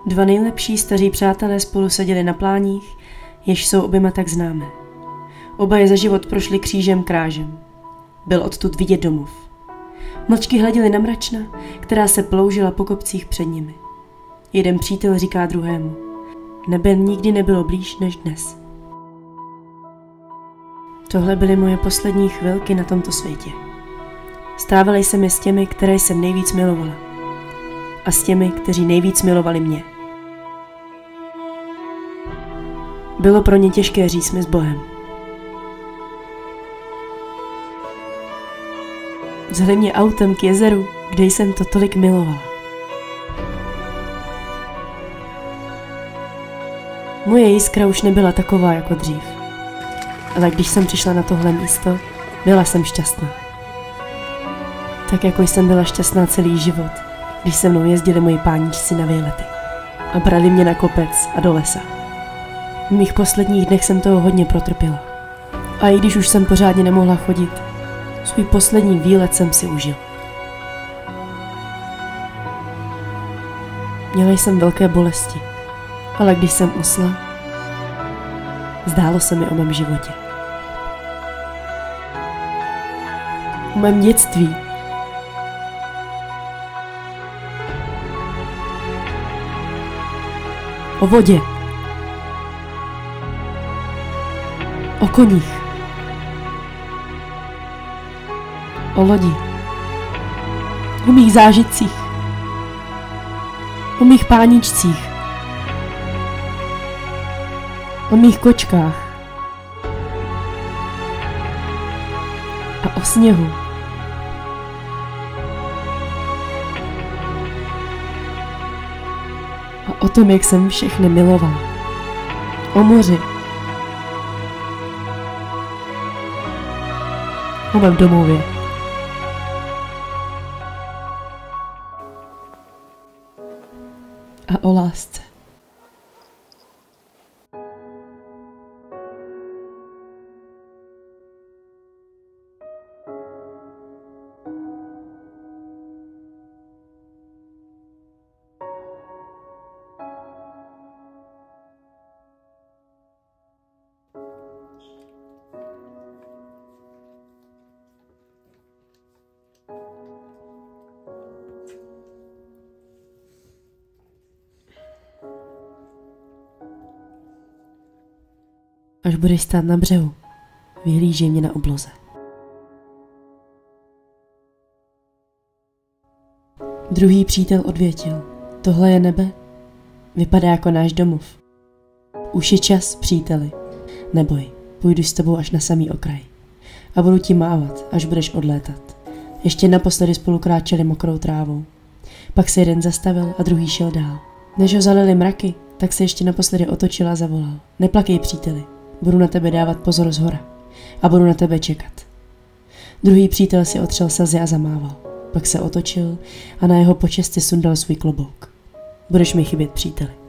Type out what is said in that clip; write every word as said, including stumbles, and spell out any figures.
Dva nejlepší staří přátelé spolu seděli na pláních, jež jsou oběma tak známé. Oba je za život prošli křížem krážem. Byl odtud vidět domov. Mlčky hleděli na mračna, která se ploužila po kopcích před nimi. Jeden přítel říká druhému: nebe nikdy nebylo blíž než dnes. Tohle byly moje poslední chvilky na tomto světě. Stávaly se mi s těmi, které jsem nejvíc milovala. A s těmi, kteří nejvíc milovali mě. Bylo pro ně těžké říct mi s Bohem. Vzali mě autem k jezeru, kde jsem to tolik milovala. Moje jiskra už nebyla taková jako dřív. Ale když jsem přišla na tohle místo, byla jsem šťastná. Tak jako jsem byla šťastná celý život, když se mnou jezdili moji páničci na výlety a brali mě na kopec a do lesa. V mých posledních dnech jsem toho hodně protrpěla. A i když už jsem pořádně nemohla chodit, svůj poslední výlet jsem si užil. Měla jsem velké bolesti, ale když jsem usla, zdálo se mi o mém životě. O mém dětství. O vodě. O koních. O lodi. O mých zážitcích. O mých páničcích. O mých kočkách. A o sněhu. A o tom, jak jsem všechny milovala. O moři. O mém domově. A o lásce. Až budeš stát na břehu, vyhlížej mě na obloze. Druhý přítel odvětil: tohle je nebe? Vypadá jako náš domov. Už je čas, příteli. Neboj, půjdu s tebou až na samý okraj. A budu ti mávat, až budeš odlétat. Ještě naposledy spolu kráčeli mokrou trávou. Pak se jeden zastavil a druhý šel dál. Než ho zalili mraky, tak se ještě naposledy otočil a zavolal: neplakej, příteli. Budu na tebe dávat pozor zhora a budu na tebe čekat. Druhý přítel si otřel slzy a zamával. Pak se otočil a na jeho počest si sundal svůj klobouk. Budeš mi chybět, příteli.